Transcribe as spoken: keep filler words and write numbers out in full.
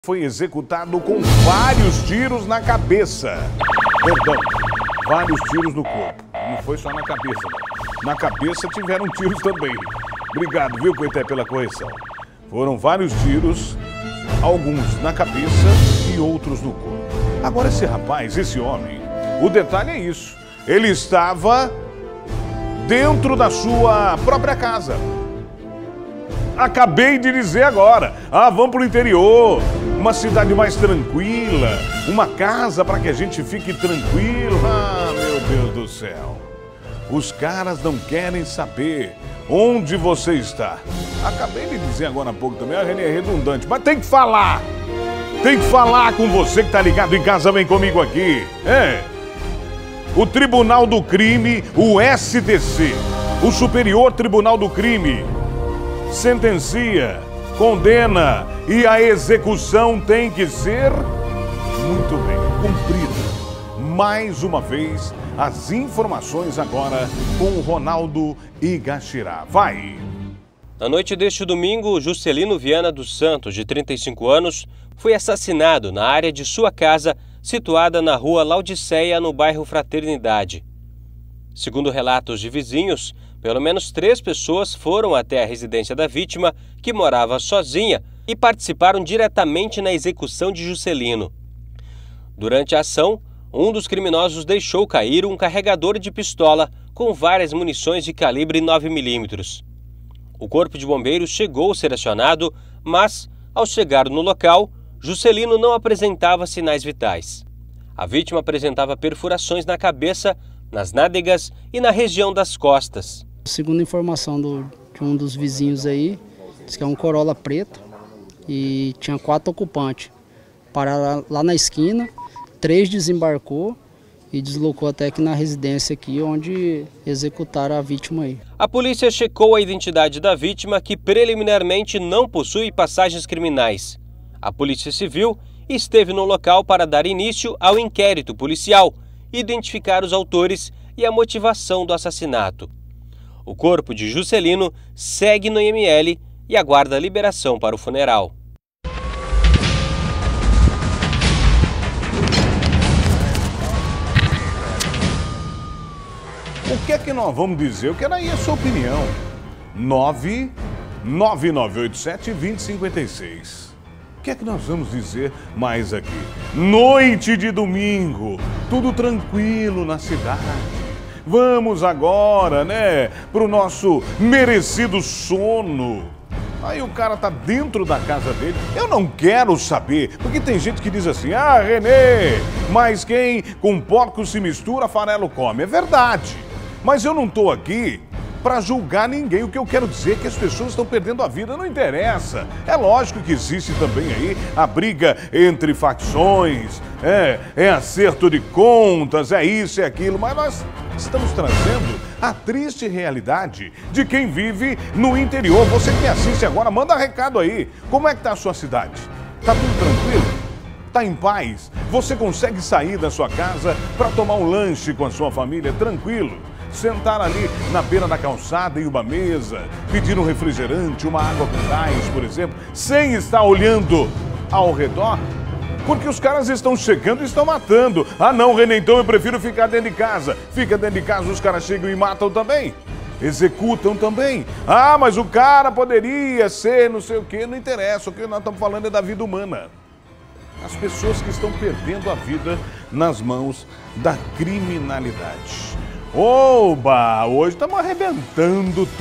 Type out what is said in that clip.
Foi executado com vários tiros na cabeça. Perdão, vários tiros no corpo. Não foi só na cabeça, não. Na cabeça tiveram tiros também. Obrigado, viu, Coité, pela correção. Foram vários tiros, alguns na cabeça e outros no corpo. Agora esse rapaz, esse homem, o detalhe é isso. Ele estava dentro da sua própria casa. Acabei de dizer agora. Ah, vamos para o interior. Uma cidade mais tranquila, uma casa para que a gente fique tranquilo. Ah, meu Deus do céu. Os caras não querem saber onde você está. Acabei de dizer agora há pouco também, a Renê é redundante, mas tem que falar. Tem que falar com você que está ligado em casa, vem comigo aqui. É. O Tribunal do Crime, o S T C, o Superior Tribunal do Crime, sentencia, condena e a execução tem que ser muito bem cumprida. Mais uma vez, as informações agora com o Ronaldo Igachirá. Vai! Na noite deste domingo, Juscelino Viana dos Santos, de trinta e cinco anos, foi assassinado na área de sua casa, situada na rua Laodiceia, no bairro Fraternidade. Segundo relatos de vizinhos, pelo menos três pessoas foram até a residência da vítima, que morava sozinha, e participaram diretamente na execução de Juscelino. Durante a ação, um dos criminosos deixou cair um carregador de pistola com várias munições de calibre nove milímetros. O corpo de bombeiros chegou a ser acionado, mas, ao chegar no local, Juscelino não apresentava sinais vitais. A vítima apresentava perfurações na cabeça, nas nádegas e na região das costas. Segundo informação do, de um dos vizinhos aí, diz que é um Corolla preto e tinha quatro ocupantes. Pararam lá na esquina, três desembarcou e deslocou até aqui na residência aqui, onde executaram a vítima aí. A polícia checou a identidade da vítima, que preliminarmente não possui passagens criminais. A Polícia Civil esteve no local para dar início ao inquérito policial, identificar os autores e a motivação do assassinato. O corpo de Juscelino segue no I M L e aguarda a liberação para o funeral. O que é que nós vamos dizer? Eu quero aí a sua opinião. nove nove nove oito sete, dois zero cinco seis. O que é que nós vamos dizer mais aqui? Noite de domingo, tudo tranquilo na cidade. Vamos agora, né, pro nosso merecido sono. Aí o cara tá dentro da casa dele. Eu não quero saber, porque tem gente que diz assim: ah, Renê, mas quem com porco se mistura, farelo come. É verdade, mas eu não tô aqui para julgar ninguém. O que eu quero dizer é que as pessoas estão perdendo a vida, não interessa. É lógico que existe também aí a briga entre facções, é, é acerto de contas, é isso, é aquilo, mas nós estamos trazendo a triste realidade de quem vive no interior. Você que me assiste agora, manda recado aí. Como é que tá a sua cidade? Tá tudo tranquilo? Tá em paz? Você consegue sair da sua casa para tomar um lanche com a sua família tranquilo? Sentar ali na beira da calçada em uma mesa, pedir um refrigerante, uma água com gás, por exemplo, sem estar olhando ao redor? Porque os caras estão chegando e estão matando. Ah não, Renê, então eu prefiro ficar dentro de casa. Fica dentro de casa, os caras chegam e matam também. Executam também. Ah, mas o cara poderia ser não sei o quê, não interessa. O que nós estamos falando é da vida humana. As pessoas que estão perdendo a vida nas mãos da criminalidade. Oba! Hoje estamos arrebentando tudo.